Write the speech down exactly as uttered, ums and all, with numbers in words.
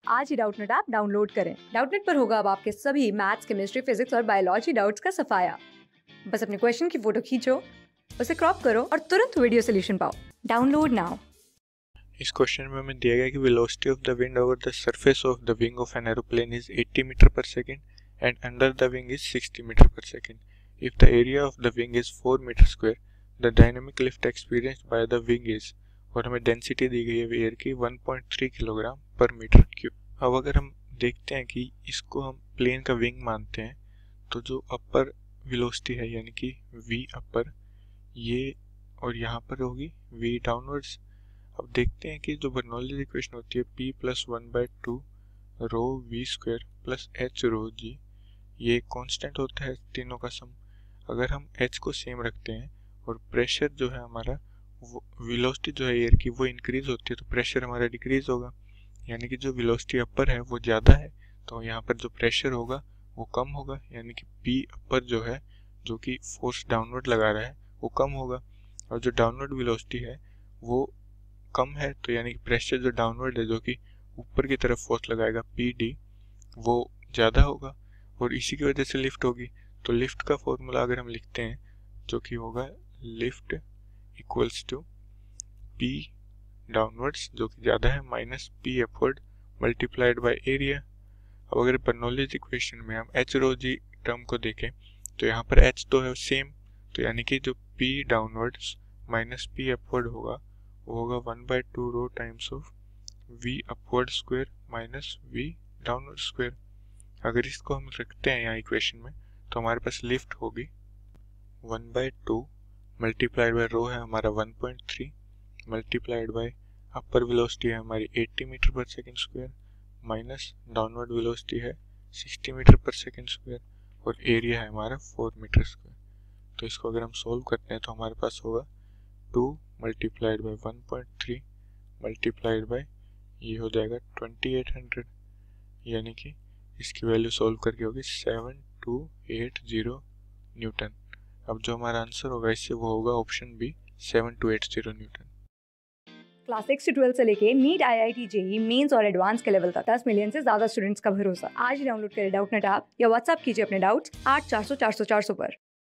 आज ही Doubtnut app download करें। डाउटनेट पर होगा अब आपके सभी मैथ्स, केमिस्ट्री, फिजिक्स और बायोलॉजी डाउट्स का सफाया। बस अपने क्वेश्चन की फोटो खींचो, उसे क्रॉप करो और तुरंत वीडियो सोल्यूशन पाओ। Download now. इस क्वेश्चन में हमें दिया गया कि velocity of the wind over the surface of the wing of an aeroplane is eighty metre per second and under the wing is sixty metre per second. If the area of the wing is four metre square, the dynamic lift experienced by the wing is, और हमें density दी गई है air की one point three kilogram per metre cube. अब अगर हम देखते हैं कि इसको हम प्लेन का विंग मानते हैं, तो जो अपर वेलोसिटी है यानी कि v अपर, ये और यहाँ पर होगी v डाउनवर्ड्स। अब देखते हैं कि जो बर्नौलीज इक्वेशन होती है p plus one by two rho v square plus h rho g, ये एक कांस्टेंट होता है तीनों का सम। अगर हम h को सेम रखते हैं और प्रेशर जो है हमारा, वो वेलोसिटी जो है एयर की वो इंक्रीज होती है, तो प्रेशर हमारा डिक्रीज होगा। यानी कि जो वेलोसिटी अपर है वो ज़्यादा है, तो यहाँ पर जो प्रेशर होगा वो कम होगा, यानी कि p अपर जो है, जो कि फोर्स डाउनवर्ड लगा रहा है, वो कम होगा। और जो डाउनवर्ड वेलोसिटी है वो कम है, तो यानी कि प्रेशर जो डाउनवर्ड है, जो कि ऊपर की तरफ फोर्स लगाएगा पी डी, वो ज़्यादा होगा और इसी की वजह से लिफ्ट होगी। तो लिफ्ट का फॉर्मूला अगर हम लिखते हैं, जो कि होगा lift equals to P downwards, जो कि ज़्यादा है, minus P upward multiplied by area. अब अगर बर्नौलीज इक्वेशन में हम एच रो जी टर्म को देखें, तो यहाँ पर एच तो है सेम, तो यानी कि जो P downwards minus P upward होगा वो होगा one by two rho times of V upward square minus V downward square. अगर इसको हम रखते हैं यहाँ इक्वेशन में, तो हमारे पास लिफ्ट होगी one by two multiplied by rho है हमारा one point three multiplied by upper velocity है हमारी eighty metre per second square minus downward velocity है sixty metre per second square और एरिया है हमारा four मीटर स्क्वायर। तो इसको अगर हम सोल्व करते हैं तो हमारे पास होगा two multiplied by one point three multiplied by, ये हो जाएगा twenty-eight hundred, यानी कि इसकी वैल्यू सोल्व करके होगी seven two eight zero newton. अब जो हमारा आंसर होगा इससे वो होगा option B seven two eight zero newton. Class six से ट्वेल्थ से लेके NEET, I I T, JEE Mains और एडवांस के लेवल तक दस मिलियन से ज्यादा स्टूडेंट्स का भरोसा। आज ही डाउनलोड करें डाउटनेट ऐप या व्हाट्सएप कीजिए अपने डाउट्स आठ चार सौ चार सौ चार सौ पर।